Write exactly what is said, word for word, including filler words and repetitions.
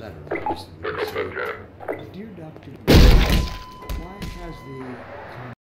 letter, obviously. Okay. Dear Doctor Why has the